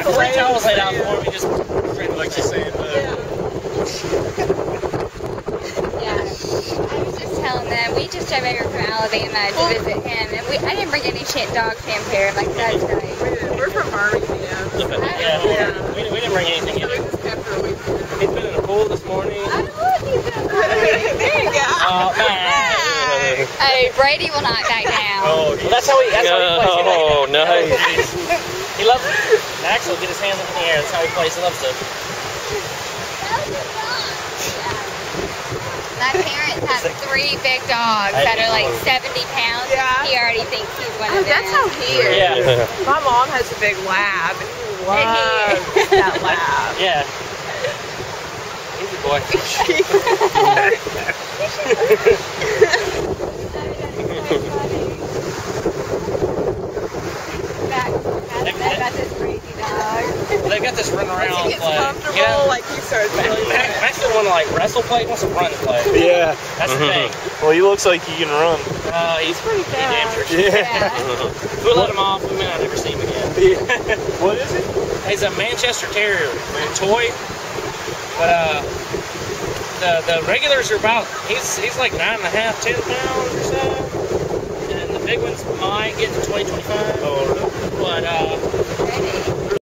Three towels laid out for me, just like she's saying. Yeah. I was just telling them, we just drove over from Alabama to visit him, and I didn't bring any shit dog shampoo. I'm like, that's right. We're from Birmingham. Yeah. We didn't bring anything in. He's been in the pool this morning. I love you, There you go. Oh, man. Hey, Brady will not back down. Oh, well, that's how he plays. Oh, nice. He loves Max will get his hands up in the air. That's how he plays. He loves to. My parents have 3 big dogs that are like 70 pounds. Yeah. He already thinks he's one of them. That's how he is. Yeah. My mom has a big lab, and he loves that lab. Yeah. He's a boy. That's his crazy dog. They got this run around Once he gets play. comfortable, Yeah. like he starts really Max doesn't want to like wrestle play. He wants to run play. Yeah. That's the thing. Well, he looks like he can run. He's pretty dangerous. Yeah. We'll let him off. We may not ever see him again. What is it? He's a Manchester Terrier, toy. But the regulars are about. He's like 9.5, 10 pounds or so. And the big ones might get to 20, 25. Oh, But Ready.